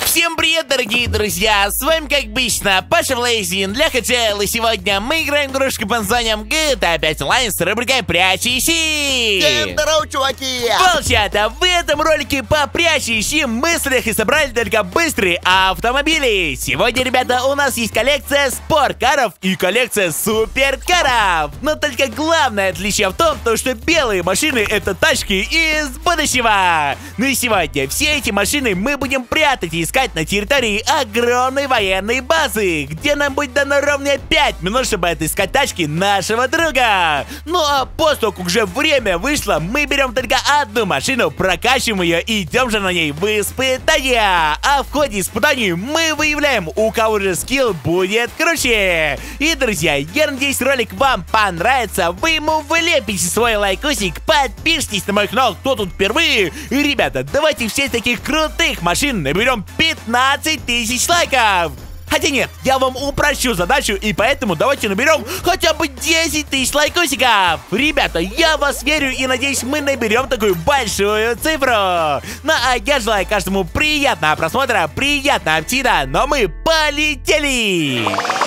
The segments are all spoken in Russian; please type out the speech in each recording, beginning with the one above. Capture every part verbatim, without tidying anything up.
Всем привет, дорогие друзья! С вами, как обычно, Паша Влейзин, Леха Джел, и сегодня мы играем игрушку под названием джи ти эй пять Online с рубрикой «Прячь ищи». Всем здорово, чуваки! Волчата, в этом ролике по «Прячь ищи» мы с Лехой собрали только быстрые автомобили. Сегодня, ребята, у нас есть коллекция спорткаров и коллекция суперкаров. Но только главное отличие в том, то, что белые машины — это тачки из будущего. Ну и сегодня все эти машины мы будем прятать и искать на территории огромной военной базы, где нам будет дано ровно пять минут, чтобы отыскать тачки нашего друга. Ну а после того, как уже время вышло, мы берем только одну машину, прокачиваем ее и идем же на ней в испытания. А в ходе испытаний мы выявляем, у кого же скилл будет круче. И, друзья, я надеюсь, ролик вам понравится. Вы ему влепите свой лайкусик, подпишитесь на мой канал, кто тут впервые. И, ребята, давайте все таких крутых машин наберем пятнадцать тысяч лайков. Хотя нет, я вам упрощу задачу, и поэтому давайте наберем хотя бы десять тысяч лайкосиков. Ребята, я в вас верю и надеюсь, мы наберем такую большую цифру. Ну а я желаю каждому приятного просмотра, приятного аппетита, но мы полетели!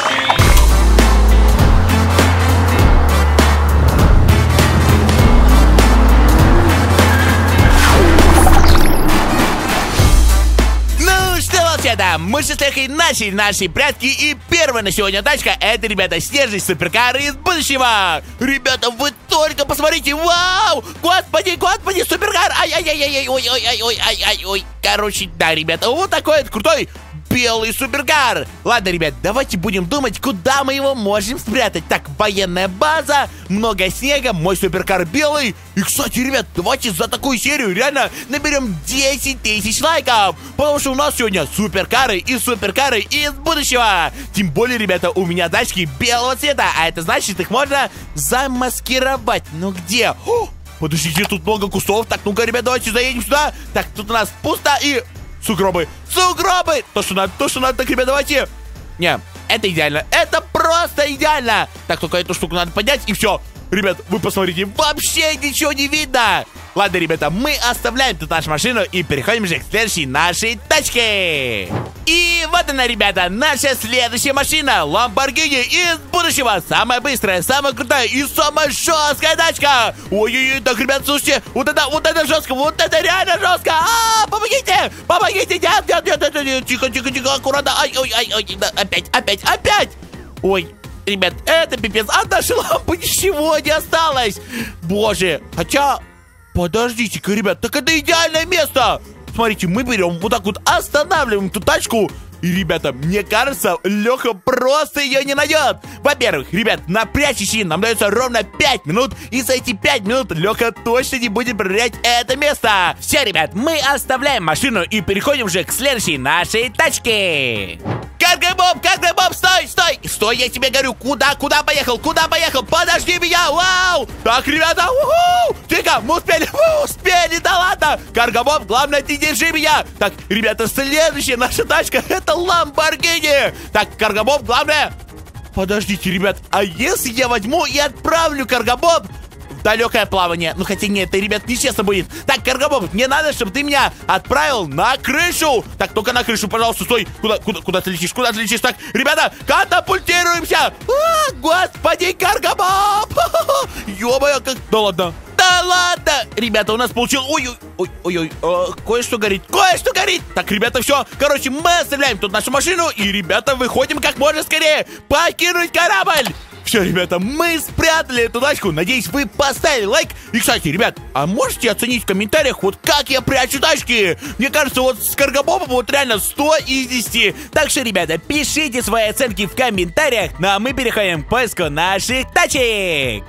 Да, мы с Лехой начали наши прятки, и первая на сегодня тачка — это, ребята, снежный суперкар из будущего. Ребята, вы только посмотрите, вау! Господи, господи, суперкар! Ай-яй-яй-яй, ой-ой-ой-ой-ой-ой-ой. Короче, да, ребята, вот такой вот крутой белый суперкар. Ладно, ребят, давайте будем думать, куда мы его можем спрятать. Так, военная база, много снега, мой суперкар белый. И, кстати, ребят, давайте за такую серию реально наберем десять тысяч лайков, потому что у нас сегодня суперкары и суперкары из будущего. Тем более, ребята, у меня тачки белого цвета, а это значит, их можно замаскировать. Ну где? О, подождите, тут много кустов. Так, ну-ка, ребят, давайте заедем сюда. Так, тут у нас пусто и... Сугробы! Сугробы! То, что надо, то, что надо. Так, ребят, давайте. Не, это идеально. Это просто идеально. Так, только эту штуку надо поднять, и все. Ребят, вы посмотрите, вообще ничего не видно. Ладно, ребята, мы оставляем тут нашу машину и переходим же к следующей нашей тачке. И вот она, ребята, наша следующая машина. Lamborghini из будущего. Самая быстрая, самая крутая и самая жесткая тачка. Ой-ой-ой, так, ребят, слушайте, вот это, вот это жестко, вот это реально жестко. А, помогите, помогите, нет, нет, нет, нет, нет, тихо, тихо, тихо, аккуратно. Ай, ой, ай, ой, опять, опять, опять. Ой. Ребят, это пипец, от нашей лампы ничего не осталось. Боже, хотя... Подождите-ка, ребят, так это идеальное место. Смотрите, мы берем вот так вот, останавливаем эту тачку. И, ребята, мне кажется, Леха просто ее не найдет. Во-первых, ребят, на «Прячь ищи» нам дается ровно пять минут. И за эти пять минут Леха точно не будет проверять это место. Все, ребят, мы оставляем машину и переходим уже к следующей нашей тачке. Карго-боб, карго-боб, стой, стой! Стой, я тебе говорю, куда, куда поехал, куда поехал? Подожди меня, вау! Так, ребята, уху! Тихо, мы успели, мы успели, да ладно! Карго-боб, главное, ты держи меня! Так, ребята, следующая наша тачка — это Lamborghini! Так, карго-боб, главное... Подождите, ребят, а если я возьму и отправлю карго-боб в далекое плавание? Ну, хотя нет, это, ребят, нечестно будет. Так, карго-боб, мне надо, чтобы ты меня отправил на крышу. Так, только на крышу, пожалуйста, стой. Куда, куда, куда ты летишь, куда ты летишь? Так, ребята, катапультируемся. А, господи, карго-боб. Ё-моё, как... Да ладно. Да ладно! Ребята, у нас получилось... Ой-ой-ой, э, кое-что горит, кое-что горит! Так, ребята, все, короче, мы оставляем тут нашу машину, и, ребята, выходим как можно скорее покинуть корабль! Все, ребята, мы спрятали эту тачку. Надеюсь, вы поставили лайк. И, кстати, ребят, а можете оценить в комментариях, вот как я прячу тачки? Мне кажется, вот с карго-бобом вот реально сто из десяти. Так что, ребята, пишите свои оценки в комментариях. Ну, а мы переходим к поиску наших тачек.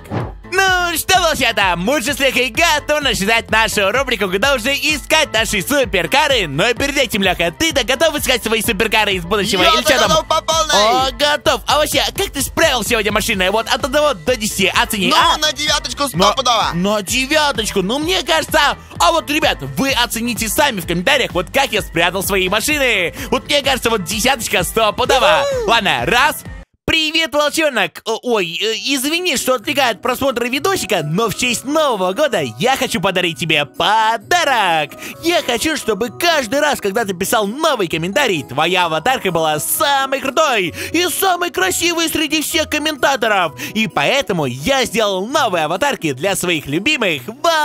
Ну что, волчата, мы же с Лехой готовы начинать нашу рубрику, куда уже искать наши суперкары. Но перед этим, Леха, ты-то готов искать свои суперкары из будущего? Я или что там? готов по полной. О, готов. А вообще, как ты справил сегодня машиной? Вот от одного до десяти оцени. Ну, а? на девяточку стопудово. На, на девяточку, ну мне кажется. А вот, ребят, вы оцените сами в комментариях, вот как я спрятал свои машины. Вот мне кажется, вот десяточка стопудово. Ладно, раз. Привет, волчонок! О- Ой, э, извини, что отвлекает просмотр видосика, но в честь Нового года я хочу подарить тебе подарок! Я хочу, чтобы каждый раз, когда ты писал новый комментарий, твоя аватарка была самой крутой и самой красивой среди всех комментаторов! И поэтому я сделал новые аватарки для своих любимых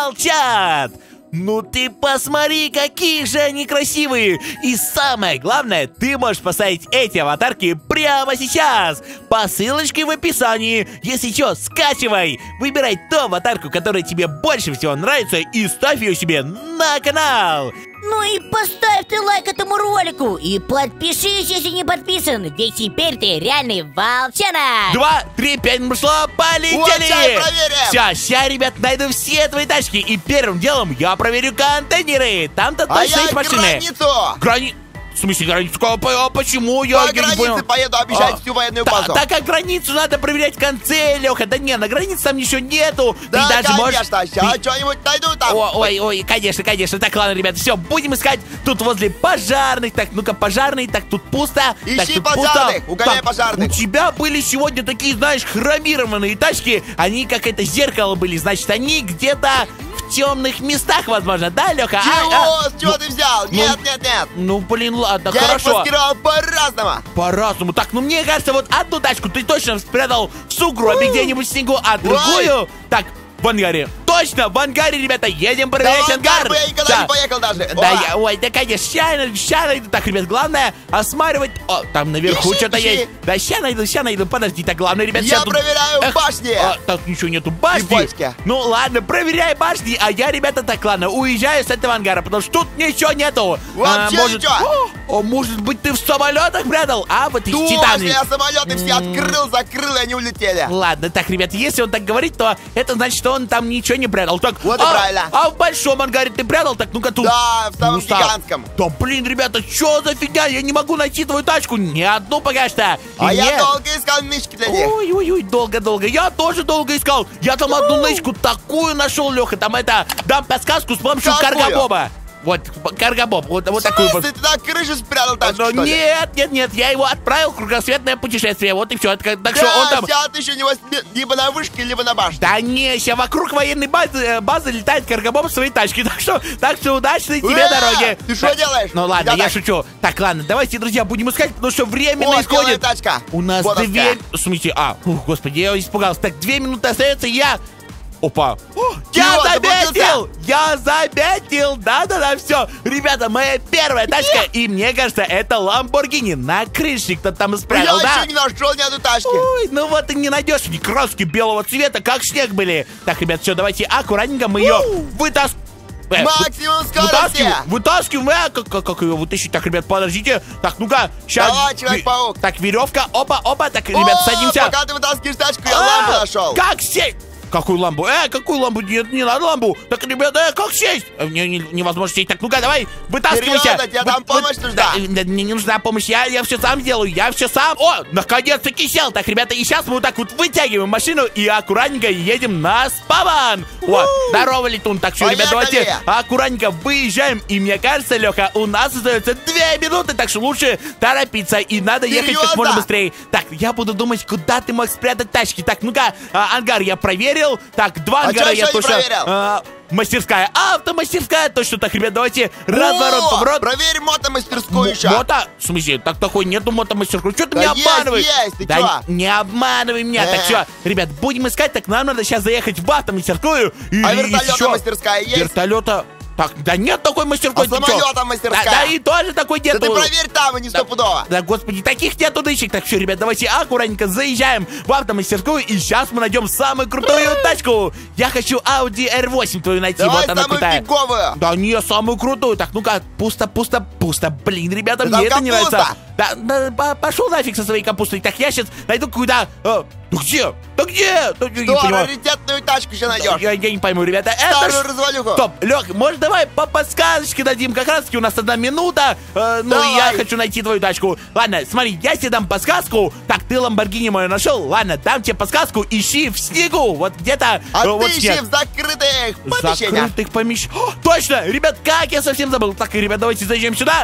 волчат! Ну ты посмотри, какие же они красивые! И самое главное, ты можешь поставить эти аватарки прямо сейчас! По ссылочке в описании. Если что, скачивай! Выбирай ту аватарку, которая тебе больше всего нравится, и ставь ее себе на канал! Ну и поставь ты лайк этому ролику и подпишись, если не подписан, ведь теперь ты реальный волчонок. Два, три, пять, пошло, полетели! Вот, сейчас проверим! Все, сейчас, ребят, найду все твои тачки, и первым делом я проверю контейнеры. Там-то А точно я есть машины. границу! Грани... В смысле границу? А почему? Я, По я не границе понял. поеду обижать А, всю военную та- базу. Так как границу надо проверять в конце, Леха. Да не, на границе там ничего нету. Да, Ты даже можешь... конечно, сейчас ты- что-нибудь найду там. О, ой, ой, конечно, конечно. Так, ладно, ребята, все, будем искать тут возле пожарных. Так, ну-ка, пожарные, так, тут пусто. Ищи так, тут пожарных, пусто. угоняй Так, пожарных. У тебя были сегодня такие, знаешь, хромированные тачки. Они как это зеркало были, значит, они где-то в темных местах, возможно, да, Леха? Чего? С чего ты взял? ну, Нет, нет, нет. Ну, блин, ладно, Я их хорошо. маскировал по-разному. По-разному. Так, ну мне кажется, вот одну тачку ты точно спрятал в сугробе где-нибудь в снегу, а другую... Так, в ангаре. Точно, в ангаре, ребята, едем Да проверять в ангар ангар. бы я никогда Да. не поехал даже. Да, Опа. я, ой, да, конечно, ща найду, ща найду. Так, ребят, главное осматривать... О, там наверху Ищи, что-то ищи. есть. Да, ща найду, ща найду. Подожди, так, главное, ребят, Я ща тут- проверяю Эх, башни. а, так, ничего нету. Башни? бочки. Ну, ладно, проверяй башни, а я, ребята, так, ладно, уезжаю с этого ангара, потому что тут ничего нету. Вообще а, может... ничего. О, может быть, ты в самолетах прятал? А, вот их Думал, титаны. если я самолеты все открыл, закрыл, и они улетели. Ладно, так, ребят, если он так говорит, то это значит, что он там ничего не прятал. Так, Вот и а, правильно. А в большом ангаре ты прятал? Так, ну-ка тут. Да, в самом Ну, стал. гигантском. Да, блин, ребята, что за фигня? Я не могу найти твою тачку. Ни одну пока что. А И я нет. долго искал нычки для них. Ой-ой-ой, долго-долго. Я тоже долго искал. Я там одну нычку такую нашел, Леха. Там это, дам подсказку с помощью Какую? каргобоба. Вот, каргобоб. Вот, вот В такую. смысле, ты на крыше спрятал тачку, Но что ли? нет, нет, нет, я его отправил в кругосветное путешествие. Вот и все. Так что он Да, там... сейчас ты еще не возьми- либо на вышке, либо на башне. Да не, сейчас вокруг военной базы, э, базы летает каргобоб в своей тачке. Так что, так что удачной тебе Э, дороги. ты что Так, делаешь? Ну ладно, Я я так. шучу. Так, ладно, давайте, друзья, будем искать, потому что время О, на исходе. белая тачка. У нас Ботовская. две... В смысле, а, ух, господи, я испугался. Так, две минуты остается, я... Опа. О, я Чего, заметил! заблудился? Я заметил! Да-да-да, все. Ребята, моя первая тачка, и мне кажется, это Ламборгини. На крыше кто-то там Я спрятал, да? еще не нашел ни одной тачки. Ой, ну вот и не найдешь, эти краски белого цвета, как снег были. Так, ребят, все, давайте аккуратненько мы ее вытаскиваем. Э, Максимум скорости. Вытаскиваем, вытаскиваем, э, как, как, как ее вытащить? Так, ребят, подождите. Так, ну-ка, сейчас. Давай, Человек-паук. Так, веревка, опа, опа, так, ребят, О, садимся. пока ты вытаскиваешь тачку, я А, лампу нашел. Как сесть? Какую ламбу? Э, какую ламбу? Нет, не надо ламбу. Так, ребята, э, как сесть? Э, не- не- невозможно сесть. Так, ну-ка, давай, вытаскивайся. Серьезно, тебе там помощь нужна? Да, э, да, мне не нужна помощь, я, я все сам сделаю, я все сам. О, наконец-таки сел. Так, ребята, и сейчас мы вот так вот вытягиваем машину и аккуратненько едем на спаван. Вот, здорово, летун. Так, все, ребят, Поехали. давайте аккуратненько выезжаем. И мне кажется, Леха, у нас остается две минуты, так что лучше торопиться. И надо ехать как Серьезно? можно быстрее. Так, я буду думать, куда ты мог спрятать тачки. Так, ну-ка, а, ангар я проверил. Так, два А ангара чё я ещё не точно... проверил? а, мастерская, автомастерская, точно так, ребят, давайте разворот, О, поворот. проверь мотомастерскую М- еще. Мото? В смысле, так такой нету мотомастерской. Что ты Да меня есть, обманываешь? есть, ты да чё? не обманывай меня. Так Э. все, ребят, будем искать, так нам надо сейчас заехать в автомастерскую. И, А и вертолета ещё- мастерская есть? Вертолета... Так, да нет такой мастерской. А ты чё? самолета мастерская? Да, да и тоже такой Да нету. ты проверь там, и не стопудово. Да, господи, таких нету дычек. Так, все, ребят, давайте аккуратненько заезжаем в автомастерскую, и сейчас мы найдем самую крутую тачку. Я хочу Audi эр восемь твою найти, Давай вот она самую крутая. фиговую. Да не, самую крутую. Так, ну-ка, пусто, пусто, пусто. Блин, ребята, Да мне там это не капуста. нравится. Да, да, по- пошел нафиг со своей капустой. Так, я сейчас найду какую-то... э, ну где? Да где? Да, я не Что, понимаю. раритетную тачку еще найдешь? Я, я не пойму, ребята. Это Старую ж- развалюху. Стоп, Лех, может, давай по подсказочке дадим? Как раз таки у нас одна минута. Э, ну, Давай. я хочу найти твою тачку. Ладно, смотри, я тебе дам подсказку. Так, ты Ламборгини мою нашел. Ладно, дам тебе подсказку. Ищи в снегу. Вот где-то... А э, вот ты ищи снег. в закрытых помещениях. Закрытых помещениях. Точно! Ребят, как я совсем забыл. Так, ребят, давайте заезжаем сюда.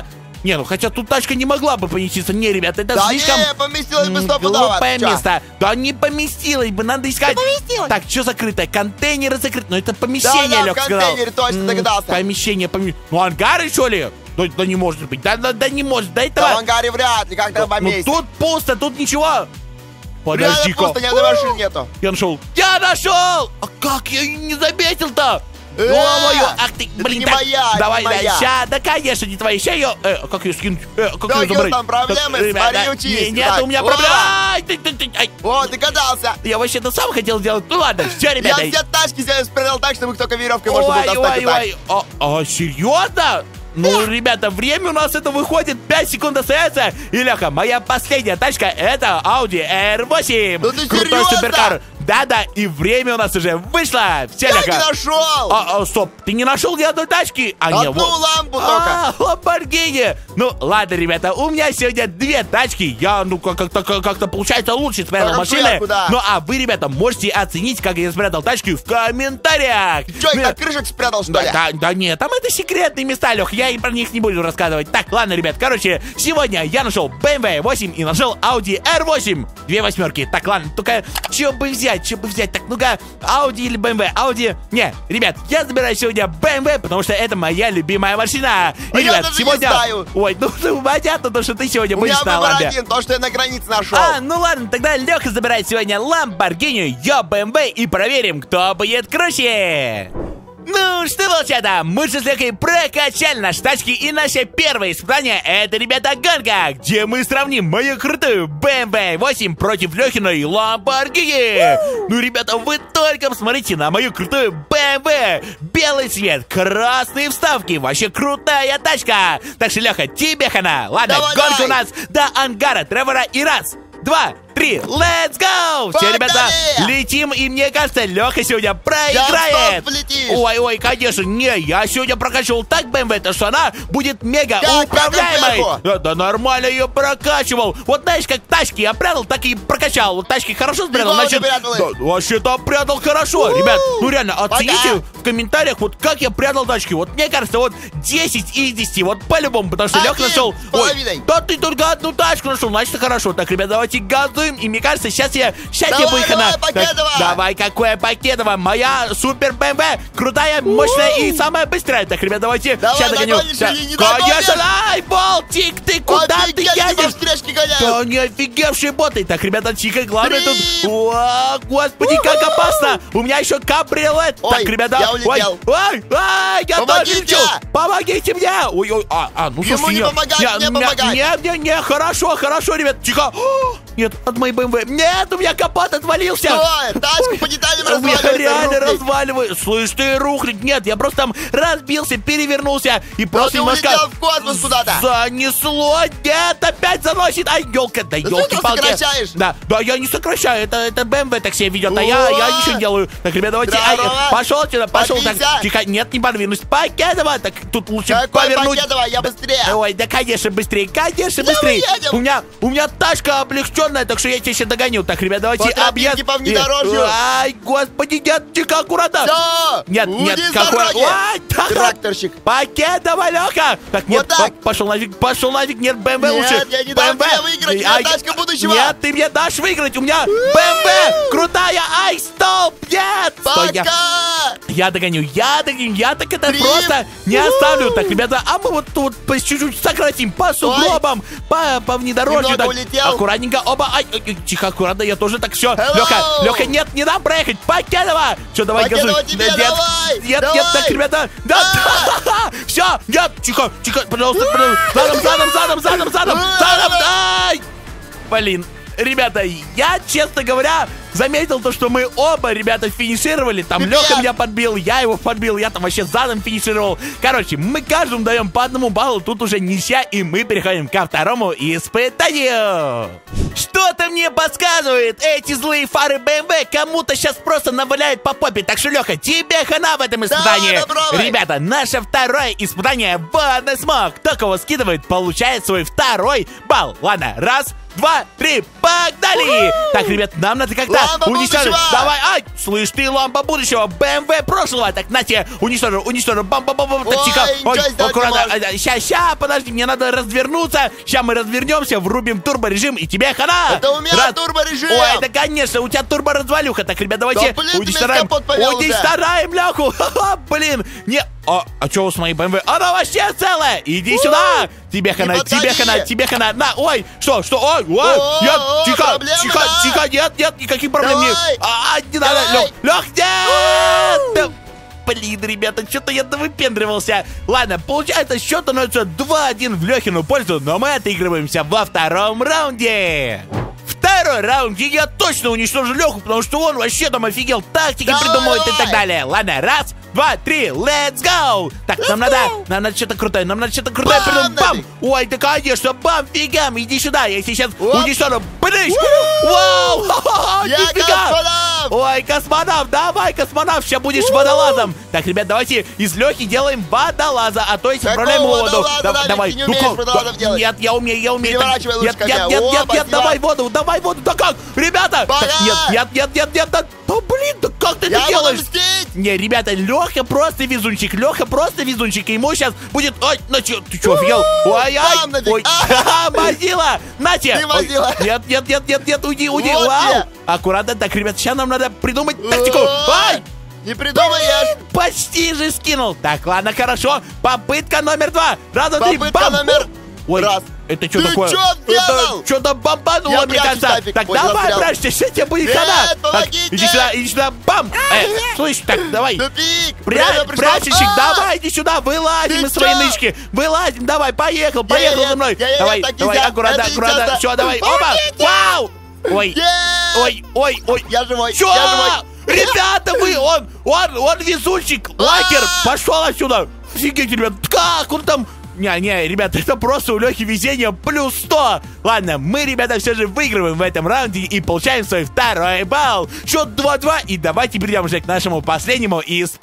Не, ну хотя тут тачка не могла бы поместиться. Не, ребята, это Да слишком не, поместилась бы м, стопудово. глупое Ты чё? место. Да не поместилась бы, надо искать. поместилась. Так, что закрыто? Контейнеры закрыты. Ну это помещение, Да-да, в Лёх сказал. контейнере, точно М, догадался. Помещение, помещение. Ну ангары, что ли? Да, да не может быть. Да, да, да не может. Да Да в этого... ангаре вряд ли, как там Ну поместить. тут пусто, тут ничего. Реально Подожди-ка. пусто, ни одной машины нету. Я нашел. Я нашел! А как я её не заметил-то? Э, Ё-моё, ах ты, это блин, не так, моя, это давай, не да, моя. ща, да, конечно, не твоя, ща ее, э, как ее скинуть, э, как Да, ее забрать? там проблемы, Так, ребята, смотри, учись. не- Нет, Так, у меня о! проблемы, ай, ты, ты, ты, ай, О, догадался. я вообще-то сам хотел сделать, ну ладно, все, Я ребята. все тачки здесь спрятал так, чтобы только веревкой можно было Ой, достать. ой, вот так. ой, а, а, серьезно? Ну, ребята, время у нас это выходит, пять секунд остается. И, Леха, моя последняя тачка это Audi эр восемь. Да ты Крутой серьезно? суперкар. Да-да, и время у нас уже вышло. Все, Я не Леха. нашел. А, а, стоп, ты не нашел ни одной тачки? А, не, Одну вот. лампу А, Ламборгини. Ну, ладно, ребята, у меня сегодня две тачки. Я, ну, как- как-то как получается лучше спрятал Хорошо, машины. я куда? Ну, а вы, ребята, можете оценить, как я спрятал тачки в комментариях. Че, Ну, их от крышек спрятал, что ли? да, да, да нет, там это секретные места, Лех, я и про них не буду рассказывать. Так, ладно, ребят, короче, сегодня я нашел бэ эм вэ восемь и нашел Audi эр восемь. Две восьмерки. Так, ладно, только что бы взять, что бы взять? Так, ну-ка, Audi или бэ эм вэ? Audi. Не, ребят, я забираю сегодня бэ эм вэ, потому что это моя любимая машина. И, А я ребят, даже не сегодня... знаю. Ой, ну, ну, понятно, то, что ты сегодня У будешь меня на выбор ламбе. один, то, что я на границе нашел. А, ну ладно, тогда Леха забирает сегодня Lamborghini, я бэ эм вэ и проверим, кто будет круче. Ну что, волчата, мы же с Лехой прокачали наши тачки, и наше первое испытание это, ребята, гонка, где мы сравним мою крутую бэ эм вэ восемь против Лехиной Lamborghini. Ну, ребята, вы только посмотрите на мою крутую бэ эм вэ. Белый цвет, красные вставки, вообще крутая тачка. Так что, Леха, тебе хана. Ладно, Давай, гонка давай. у нас до ангара Тревора и раз, два, три, let's go! Все, Погнали! ребята, летим, и мне кажется, Леха сегодня проиграет. стоп, полетишь. Ой, ой, конечно, не, я сегодня прокачивал так бэ эм вэ, то что она будет мега Как, управляемой. как Да, да нормально ее прокачивал. Вот знаешь, как тачки я прятал, так и прокачал. Вот тачки хорошо спрятал, Фигово значит... ты прятал их. Да, вообще-то прятал хорошо. Ребят, ну реально, оцените Пока. в комментариях, вот как я прятал тачки. Вот мне кажется, вот десять из десяти, вот по-любому, потому что Леха Один нашел... с Ой, половиной. да ты только одну тачку нашел, значит хорошо. Так, ребят, давайте газуем, и мне кажется, сейчас я... Сейчас я Давай, буду давай, хана. Покедова. Так, давай, какое Покедова? Моя супер бэ эм вэ, крутая, мощная и самая быстрая. Так, ребят, давайте... Давай, щас догоню. догонишь Ща- или не Конечно, догонишь? ай, Болтик, ты куда ты Офигеть, едешь? по встречке гоняют. Да не офигевшие боты. Так, ребята, тихо, главное Три. тут... О, господи, как опасно. У меня еще кабриолет. Ой, Так, ребята... я улетел. Ой, ой, ой, я Помогите. тоже лечу. Помогите мне. Ой, ой, а, а, ну, Ему слушайте, не помогать, мне помогать. Не, не, не, хорошо, хорошо, ребят, тихо. О, нет, от моей бэ эм вэ. Нет, у меня капот отвалился. Стой, тачку по деталям У меня разваливается, реально рухнет. разваливаю. Слышь, ты рухнет. Нет, я просто там разбился, перевернулся и просто ты немножко улетел в космос куда-то. занесло. Нет, опять заносит. Ай, елка, да ты елки-палки. что сокращаешь? Да, да, я не сокращаю. Это, это бэ эм вэ так себя ведет, а я, я ничего не делаю. Так, ребят, давайте. Ай, Здорово. пошел отсюда, пошел. Так, Подвинься. тихо, нет, не подвинусь. Покедова. Так, тут лучше Какой повернуть. Покедова? Я быстрее. Ой, да, конечно, быстрее, конечно, Да мы быстрее. едем. У меня, у меня тачка облегченная, так что я тебя сейчас догоню. Так, ребят, давайте По тропинке, объезд. по внедорожью. Ай, господи, нет, тихо, аккуратно. Все, Нет, нет, уйди с какой... дороги. Ай, да, Тракторщик. Покедова, Леха. Так, нет, Вот так. по- пошел нафиг, пошел нафиг, нет, бэ эм вэ Нет, лучше. я не дам бэ эм вэ. тебе выиграть, у меня Ай, тачка будущего. Нет, ты мне дашь выиграть, у меня бэ эм вэ крутая, ай, стоп, нет. Стой, я- Пока. я догоню, я догоню, я так это Три. просто не оставлю. Так, ребята, а мы вот тут по чуть-чуть сократим по сугробам, по, по внедорожью. Немного Так, улетел. аккуратненько, оба, ай, ай, ай, тихо, аккуратно, я тоже так все. Hello. Леха, Леха, нет, не дам проехать, Покедова. Что, давай Покедова газуй. тебе, нет, давай, нет, давай. нет, так, ребята, да, все, нет, тихо, тихо, пожалуйста, пожалуйста, задом, задом, задом, задом, задом, задом, ай, блин. Ребята, я, честно говоря, заметил то, что мы оба, ребята, финишировали. Там Пипец. Леха меня подбил, я его подбил, я там вообще задом финишировал. Короче, мы каждому даем по одному баллу, тут уже ничья, и мы переходим ко второму испытанию. Что-то мне подсказывает, эти злые фары бэ эм вэ кому-то сейчас просто наваляют по попе. Так что, Леха, тебе хана в этом испытании. попробуй. Ребята, наше второе испытание водный смог. Кто кого скидывает, получает свой второй балл. Ладно, раз, два, три, погнали! Так, ребят, нам надо как-то Лампа уничтожи. будущего! Давай, ай, слышь ты, лампа будущего, БМВ прошлого. Так, на тебе, уничтожу, уничтожу, бам-бам-бам. Так, Ой, тихо, ничего ой, сделать не аккуратно. можешь. Ща, ща, подожди, мне надо развернуться. Ща мы развернемся, врубим турборежим, и тебе хана. Это у меня Раз. турборежим. Ой, это конечно, у тебя турборазвалюха. Так, ребят, давайте Да, блин, ты мне уничтожаем. капот повел уже. Уничтожаем Леху. Ха-ха, блин. Не, а, а что с моей БМВ? Она вообще целая. Иди сюда. Тебе хана, подходи. тебе хана, тебе хана. На, ой, что, что, ой, ой. О, Нет, о, тихо, проблемы, тихо, да. тихо, нет, нет, никаких проблем Давай. нет. А, не надо, Давай. Лех, Лех, нет. Да, блин, ребята, что-то я выпендривался. Ладно, получается, счет становится два-один в Лехину пользу, но мы отыгрываемся во втором раунде. Второй раунд, и я точно уничтожу Леху, потому что он вообще там офигел, тактики Давай, придумывает и давай. так далее. Ладно, раз, два, три, let's go! Так, нам надо, нам надо что-то крутое, нам надо что-то крутое Бам, придумать. Бам! нафиг. Ой, да конечно, бам, фигам, иди сюда, я сейчас Оп. уничтожу. Брыщ! Вау! Ха-ха-ха, Я нифига! космонавт! Ой, космонавт, давай, космонавт, сейчас будешь водолазом. Так, ребят, давайте из Лехи делаем водолаза, а то есть Какого отправляем его в воду. водолаза, Да- Давид? давай, Ты не ну умеешь как? водолазов Да- делать. Нет, я умею, я умею. Так, Переворачивай лучше Нет, нет, коня. нет, О, нет, нет, спасибо. давай воду, давай воду. Да как? Ребята! Пора! Так, нет, нет, нет, нет, нет, да, да блин, да как ты Я это буду делаешь? мстить! Не, ребята, Леха просто везунчик, Леха просто везунчик, и ему сейчас будет... Ой, ну чё, ты чё, офигел? Ой, ай, Бам, нафиг. ой, ха-ха, мазила, на тебе. Ты мазила. Ой, Нет, нет, нет, нет, нет, уйди, уйди, Вот вау. я. Аккуратно, так, ребят, сейчас нам надо придумать тактику. Ой, Ай, Не придумаешь! почти же скинул. Так, ладно, хорошо, попытка номер два. Раз, два, три, Попытка бам. номер Ой, раз. это что Ты такое? чё сделал? Это что-то бомбануло, Я мне прячусь, кажется. нафиг. Так, Ой, давай, застрял. прячься, сейчас тебе будет Нет, хана. Так, помогите. иди сюда, иди сюда, бам. Э, слышь, так, давай. Тупик! Пря... Время пришло. Прячущик, А! давай, иди сюда, вылазим Ты из своей чё? нычки. Вылазим, давай, поехал, поехал Я-я-я, за мной. я-я-я, Давай, так давай, нельзя, аккуратно, это аккуратно. нечестно. Все, давай, опа. Помогите. Вау. Ой, Нет! ой, ой, ой. Я живой, Чё? я живой. Ребята, вы, он, он, он везунчик, лакер, А! пошел отсюда. Офигеть, ребят, как он там... Не-не, ребята, это просто у Лехи везение плюс сто. Ладно, мы, ребята, все же выигрываем в этом раунде и получаем свой второй балл. Счет два-два, и давайте перейдем уже к нашему последнему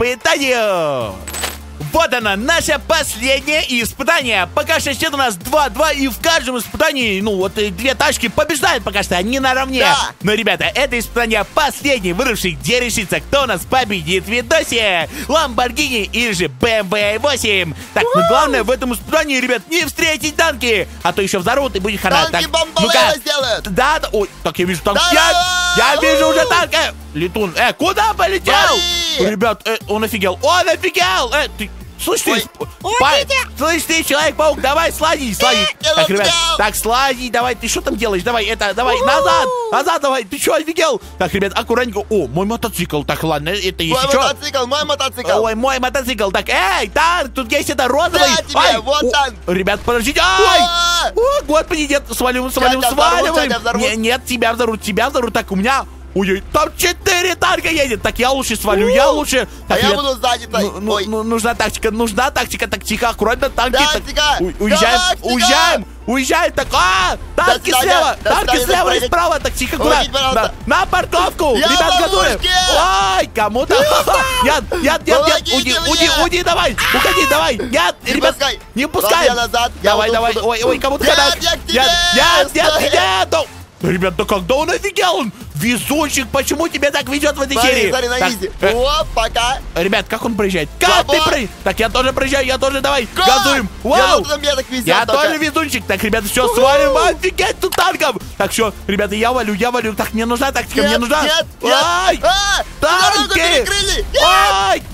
испытанию. Вот оно, наше последнее испытание. Пока что счет у нас два-два, и в каждом испытании, ну, вот и две тачки побеждают пока что, они наравне. Да. Но, ребята, это испытание последнее, выросший, где решится, кто у нас победит в видосе. Ламборгини или же бэ эм вэ восемь. Так, но главное в этом испытании, ребят, не встретить танки, а то еще взорвут и будет хана. Танки Так, бомбалево ну-ка. сделают. Да, да, ой, так я вижу танк. Да, Я, да. я вижу уже танк. Э, летун, э, куда полетел? Вали. Ребят, э, он офигел, он офигел. Э, ты, слышь ты, Ой. па- слышь ты, Человек-паук, давай слази, слази. я Так, ребят, офигел. так, слази, давай, ты что там делаешь? Давай, это, давай, назад, назад давай, ты что, офигел? Так, ребят, аккуратненько. О, мой мотоцикл, так, ладно, это Мой если что. мотоцикл, мой мотоцикл. Ой, мой мотоцикл, так, эй, танк, тут есть это розовый. Да, тебе, вот о, танк. Ребят, подождите, ай. А! О, господи, нет, свалим, свалим, тебя взорвут, сваливаем. тебя взорвут. Не, нет, тебя взорвут, тебя взорвут. Так, у меня... Ой-ой, там четыре танка едет. Так, я лучше свалю, я лучше... А Так, я ребят, буду сзади. твой. ну, ну, Ой. ну, нужна тактика, нужна тактика. Так, тихо, аккуратно, танки. так, Тактика, у- уезжаем, тактика. уезжаем, уезжаем. Так, а, танки свидания, слева, до танки свидания, слева и до справа. Так, тихо, куда? Помогите, пожалуйста. На, на парковку, Я ребят, в готовы. ловушке. Ой, кому-то... Нет, нет, нет, нет, Помогите уйди, мне. уйди, уйди, давай, уходи, давай. Нет, Не ребят, пускай. не Ладно, пускай. я назад, я Давай, вот тут давай, буду. ой, ой, кому-то Нет, хана. я к тебе. Нет, нет, нет, Стой. нет, да- Ребят, да когда он офигел, он везунчик, почему тебе так везет в этой Смотри, серии? смотри, на Так, изи. э, О, пока. Ребят, как он проезжает? Как Слабо. ты проезжаешь? Так, я тоже проезжаю, я тоже, давай, Как? газуем. Я Вау! вот мне так везет Я только. тоже везунчик. Так, ребята, все, свалим, офигеть тут танком. Так, все, ребята, я валю, я валю. Так, мне нужна тактика, Нет, мне нужна. нет, нет. Ай! А, дорогу Танки! перекрыли. Нет. Ай!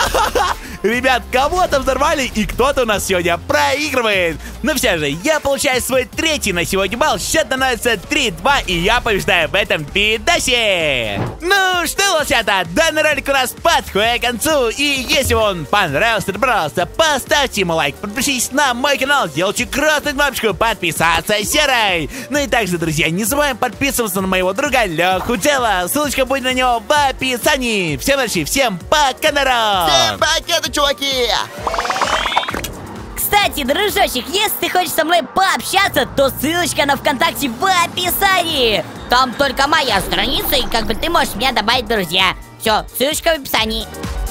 Ребят, кого-то взорвали, и кто-то у нас сегодня проигрывает. Но все же, я получаю свой третий на сегодня балл. Счет становится три-два, и я побеждаю в этом видосе. Ну что, лосята, данный ролик у нас подходит к концу. И если он понравился, то, пожалуйста, поставьте ему лайк, подпишитесь на мой канал, сделайте красную кнопочку подписаться серой. Ну и также, друзья, не забываем подписываться на моего друга Леху Джела. Ссылочка будет на него в описании. Всем удачи, всем пока, народ! Всем пакеты, чуваки. Кстати, дружочек, если ты хочешь со мной пообщаться, то ссылочка на ВКонтакте в описании. Там только моя страница, и как бы ты можешь меня добавить в друзья. Все, ссылочка в описании.